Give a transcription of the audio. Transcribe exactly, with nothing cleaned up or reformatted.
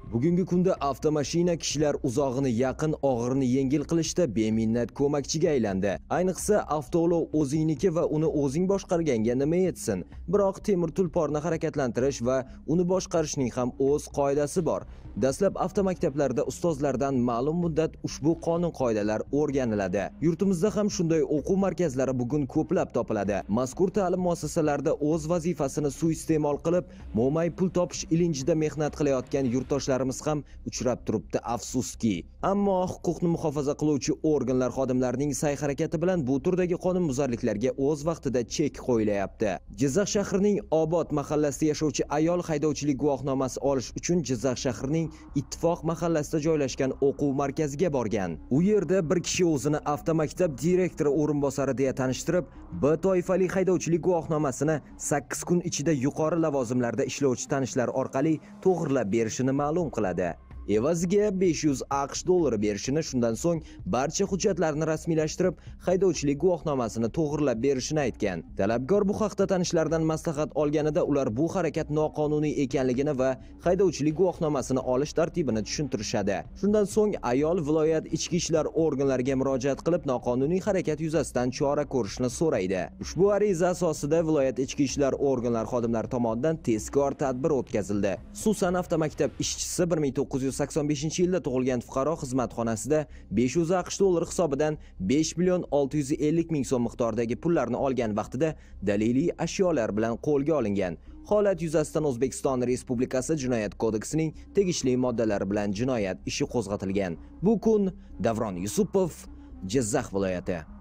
Bugungi kunda avtomashina kishilar uzog'ini yaqin, og'irini yengil qilishda beminnat ko'makchiga aylandi. Ayniqsa, avtoulov o'zingniki va uni o'zing boshqarganga nima yetsin? Biroq temir tulporni harakatlantirish va uni boshqarishning ham o'z qoidasi bor. Dastlab avtomaktablarda ustozlardan ma'lum muddat ushbu qonun-qoidalar o'rganiladi. Yurtimizda ham shunday o'quv markazlari bugun ko'plab topiladi. Mazkur ta'lim muassasalarida o'z vazifasini suiiste'mol qilib, mo'may pul topish ilinjida mehnat qilayotgan yurtdoshlarimiz ham uchrab turibdi, afsuski. Ammo huquqni muhofaza qiluvchi organlar xodimlarining sa'y-harakati bilan bu turdagi qonunbuzarliklarga o'z vaqtida chek qo'yilayapti. Jizzax shahrining Obod mahallasida yashovchi ayol haydovchilik guvohnomasi olish uchun Jizzax shahrining Ittifoq mahallasida joylashgan o'quv markaziga borgan. U yerda bir kishi o'zini avtomaktab direktori o'rinbosari deya tanishtirib, B toifali haydovchilik guvohnomasini sakkiz kun ichida yuqori lavozimlarda ishlovchi tanishlar orqali to'g'rilab berishini ma'lum qiladi. Evaziga besh yuz aqsh dollari berishini, shundan so'ng barcha hujjatlarni rasmiylashtirib, haydovchilik guvohnomasini to'g'rilab berishini aytgan. Talabgor bu haqda tanishlardan maslahat olganida ular bu harakat noqonuniy ekanligini va haydovchilik guvohnomasini olish tartibini tushuntirishadi. Shundan so'ng ayol viloyat ichki ishlar organlariga murojaat qilib, noqonuniy harakat yuzasidan chora ko'rishni so'raydi. Ushbu ariza asosida viloyat ichki ishlar organlari xodimlari tomonidan tezkor tadbir o'tkazildi. Xususan, avtomaktab ishchisi bir ming to'qqiz yuz sakson beshinchi yilda tug'ilgan fuqaro xizmatxonasida besh yuz aqsh dollari hisobidan besh million olti yuz ellik ming so'm miqdoridagi pullarni olgan vaqtida daliliy ashyolar bilan qo'lga olingan. Holat yuzasidan O'zbekiston Respublikasi Jinoyat kodeksining tegishli moddalari bilan jinoyat ishi qo'zg'atilgan. Bu kun Davron Yusupov, Jizzax viloyati.